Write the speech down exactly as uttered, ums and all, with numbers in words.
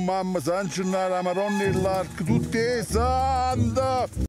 mamma, San Gennaro, Maronna e l'Arc, tutti i santi!